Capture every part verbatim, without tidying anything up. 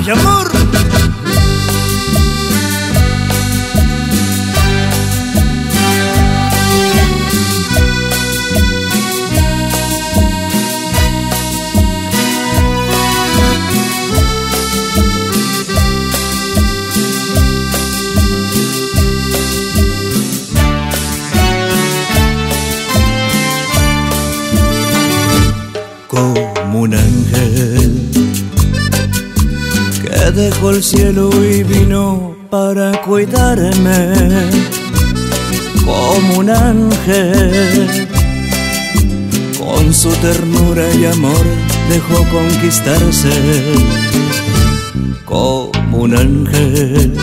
¡Ay, amor! Como un ángel que dejó el cielo y vino para cuidarme. Como un ángel con su ternura y amor dejó conquistarse. Como un ángel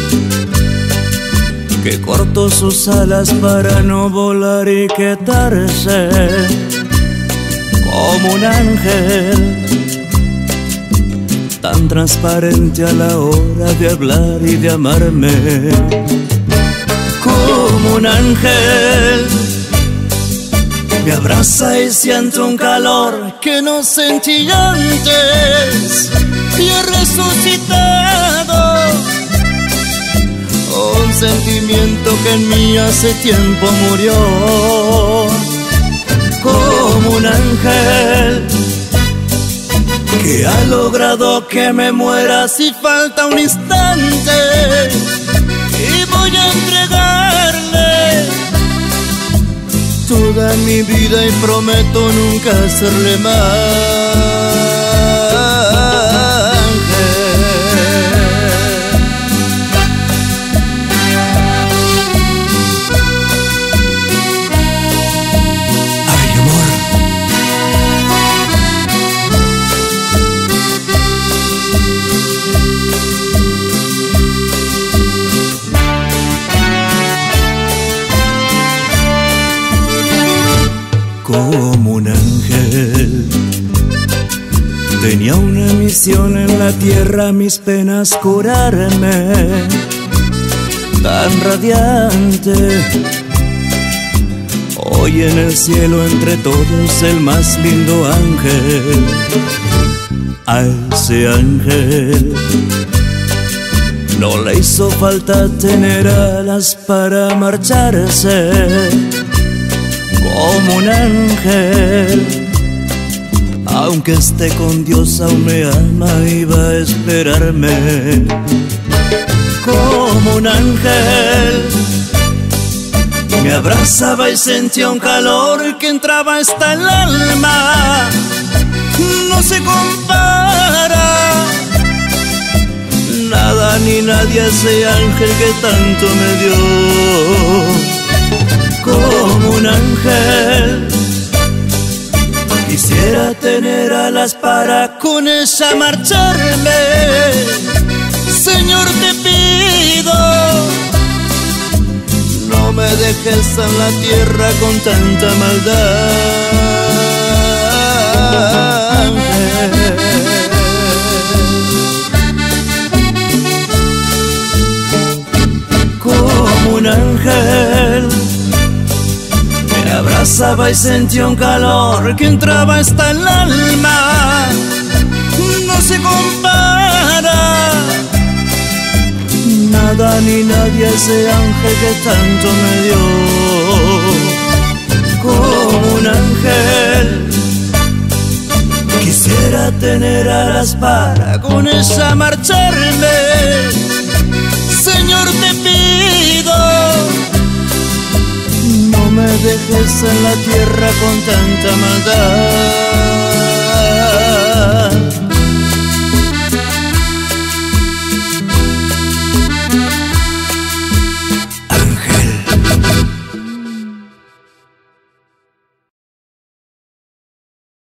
que cortó sus alas para no volar y quedarse. Como un ángel tan transparente a la hora de hablar y de amarme. Como un ángel me abraza y siento un calor que no sentí antes y he resucitado. Un sentimiento que en mí hace tiempo murió. Como un ángel que ha logrado que me muera si falta un instante, y voy a entregarle toda mi vida y prometo nunca hacerle mal. Como un ángel tenía una misión en la tierra, mis penas curarme. Tan radiante, hoy en el cielo entre todos el más lindo ángel. A ese ángel no le hizo falta tener alas para marcharse. Como un ángel, aunque esté con Dios aún me ama y va a esperarme. Como un ángel me abrazaba y sentía un calor que entraba hasta el alma. No se compara nada ni nadie a ese ángel que tanto me dio. Como un ángel quisiera tener alas para con ella marcharme. Señor, te pido, no me dejes en la tierra con tanta maldad. Como un ángel me abrazaba y sentía un calor que entraba hasta el alma. No se compara nada ni nadie a ese ángel que tanto me dio. Como un ángel quisiera tener alas para con ella marcharme. Señor, te pido, no me dejes en la tierra con tanta maldad.